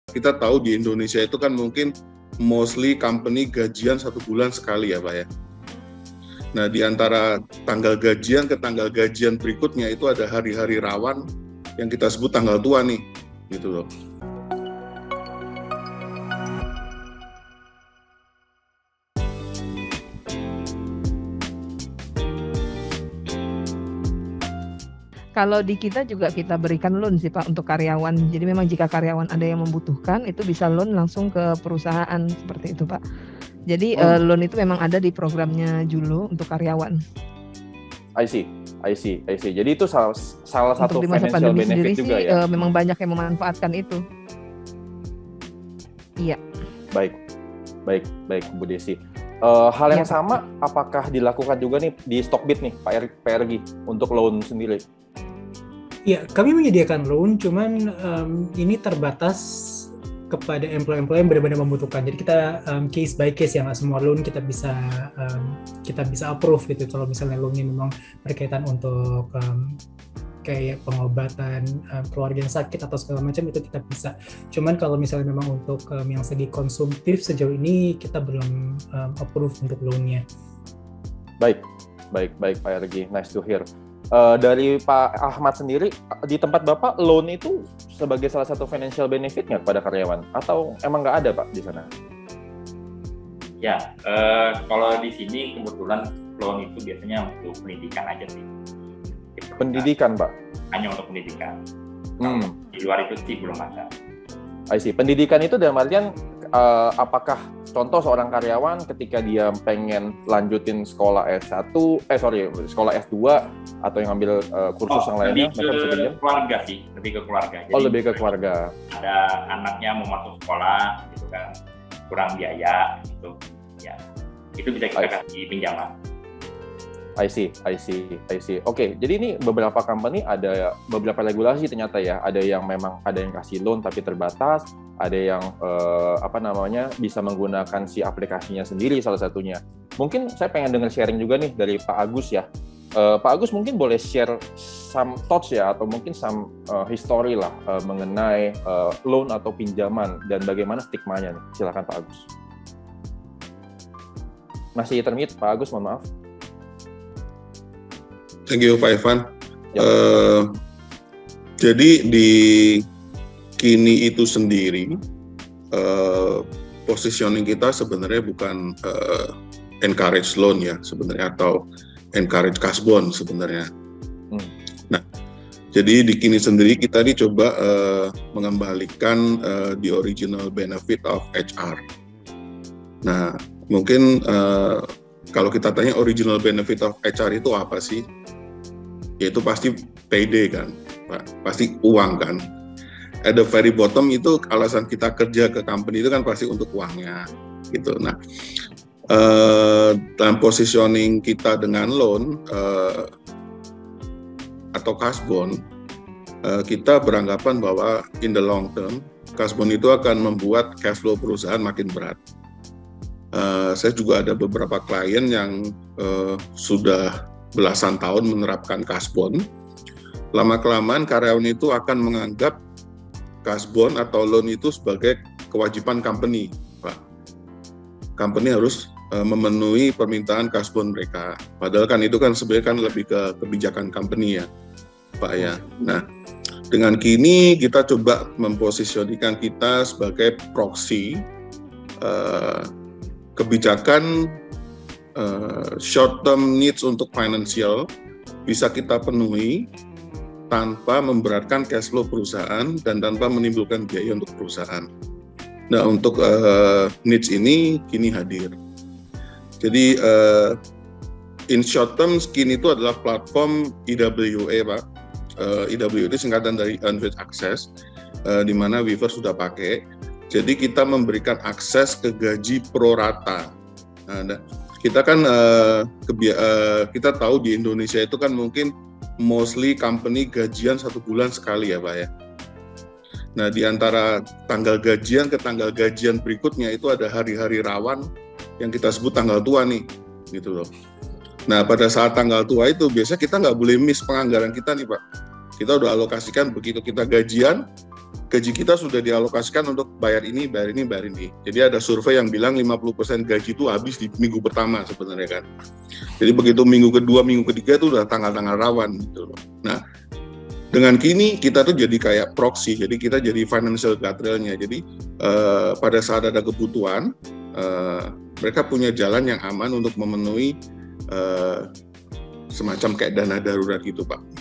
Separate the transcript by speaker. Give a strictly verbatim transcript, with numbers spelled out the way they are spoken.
Speaker 1: Kita tahu di Indonesia itu kan mungkin mostly company gajian satu bulan sekali ya Pak ya. Nah di antara tanggal gajian ke tanggal gajian berikutnya itu ada hari-hari rawan yang kita sebut tanggal tua nih, gitu loh.
Speaker 2: Kalau di kita juga kita berikan loan sih Pak untuk karyawan. Jadi memang jika karyawan ada yang membutuhkan itu bisa loan langsung ke perusahaan seperti itu Pak. Jadi oh. uh, loan itu memang ada di programnya Julo untuk karyawan.
Speaker 3: I see, I see, I see. Jadi itu salah, salah satu financial benefit juga
Speaker 2: sih,
Speaker 3: ya?
Speaker 2: Uh, memang banyak yang memanfaatkan itu. Iya.
Speaker 3: Baik, baik, baik Bu Desi. Uh, hal yang ya, sama, apakah dilakukan juga nih di Stockbit nih Pak Ergi untuk loan sendiri?
Speaker 4: Ya, kami menyediakan loan, cuman um, ini terbatas kepada employee-employee yang benar-benar membutuhkan. Jadi kita um, case by case ya, nggak semua loan kita bisa um, kita bisa approve gitu. Kalau misalnya loannya memang berkaitan untuk um, kayak pengobatan um, keluarga yang sakit atau segala macam itu kita bisa. Cuman kalau misalnya memang untuk um, yang segi konsumtif sejauh ini kita belum um, approve untuk loannya.
Speaker 3: Baik, baik, baik Pak Ergi, nice to hear. Uh, dari Pak Ahmad sendiri, di tempat Bapak loan itu sebagai salah satu financial benefit nggak kepada karyawan? Atau emang nggak ada Pak di sana?
Speaker 5: Ya, uh, kalau di sini kebetulan loan itu biasanya untuk pendidikan aja sih. Gitu,
Speaker 3: pendidikan Pak?
Speaker 5: Hanya untuk pendidikan.
Speaker 3: Hmm.
Speaker 5: Di luar itu sih belum ada.
Speaker 3: I see. Pendidikan itu dalam artian uh, apakah contoh seorang karyawan ketika dia pengen lanjutin sekolah S satu, eh sorry, sekolah S dua atau yang ambil uh, kursus
Speaker 5: oh,
Speaker 3: yang lainnya,
Speaker 5: mereka bisa pinjam? Keluarga sih, lebih ke keluarga. Jadi,
Speaker 3: oh, lebih ke keluarga.
Speaker 5: Ada anaknya mau masuk sekolah, gitu kan, kurang biaya, gitu. Ya, itu bisa kita kasih pinjaman.
Speaker 3: I see, I see, I see. Oke, okay, jadi ini beberapa company ada beberapa regulasi ternyata ya. Ada yang memang ada yang kasih loan tapi terbatas, ada yang eh, apa namanya bisa menggunakan si aplikasinya sendiri salah satunya. Mungkin saya pengen dengar sharing juga nih dari Pak Agus ya. Uh, Pak Agus mungkin boleh share some thoughts ya atau mungkin some uh, history lah uh, mengenai uh, loan atau pinjaman dan bagaimana stigmanya nih. Silakan Pak Agus. Masih termute Pak Agus, mohon maaf.
Speaker 1: Thank you Pak Ivan. Yep. Uh, jadi di Kini itu sendiri uh, positioning kita sebenarnya bukan uh, encourage loan ya sebenarnya atau encourage cash bond sebenarnya. Hmm. Nah, jadi di Kini sendiri kita dicoba uh, mengembalikan uh, the original benefit of H R. Nah, mungkin uh, kalau kita tanya original benefit of H R itu apa sih? Yaitu pasti payday kan, Pak. Pasti uang kan. At the very bottom itu alasan kita kerja ke company itu kan pasti untuk uangnya, gitu. Nah, uh, dalam positioning kita dengan loan uh, atau cash bond, uh, kita beranggapan bahwa in the long term, cash bond itu akan membuat cash flow perusahaan makin berat. Uh, saya juga ada beberapa klien yang uh, sudah belasan tahun menerapkan cash bond. Lama-kelamaan karyawan itu akan menganggap cash bond atau loan itu sebagai kewajiban company, Pak. Company harus uh, memenuhi permintaan cash bond mereka. Padahal kan itu kan sebenarnya kan lebih ke kebijakan company ya, Pak ya. Nah, dengan Kini kita coba memposisionikan kita sebagai proxy uh, kebijakan Uh, short term needs untuk financial bisa kita penuhi tanpa memberatkan cash flow perusahaan dan tanpa menimbulkan biaya untuk perusahaan. Nah, untuk uh, needs ini Kini hadir. Jadi uh, in short term Kini itu adalah platform E W A, Pak. Uh, E W A itu singkatan dari Unweighted Access, uh, di mana Weaver sudah pakai. Jadi kita memberikan akses ke gaji pro rata. Nah, kita kan uh, kebia- uh, kita tahu di Indonesia itu kan mungkin mostly company gajian satu bulan sekali ya Pak ya. Nah di antara tanggal gajian ke tanggal gajian berikutnya itu ada hari-hari rawan yang kita sebut tanggal tua nih, gitu loh. Nah pada saat tanggal tua itu biasanya kita nggak boleh miss penganggaran kita nih Pak. Kita udah alokasikan begitu kita gajian, gaji kita sudah dialokasikan untuk bayar ini, bayar ini, bayar ini. Jadi ada survei yang bilang lima puluh persen gaji itu habis di minggu pertama sebenarnya kan. Jadi begitu minggu kedua, minggu ketiga itu udah tanggal-tanggal rawan gitu loh. Nah, dengan kini kita tuh jadi kayak proxy, jadi kita jadi financial guardrail-nya. Jadi uh, pada saat ada kebutuhan, uh, mereka punya jalan yang aman untuk memenuhi uh, semacam kayak dana darurat gitu Pak.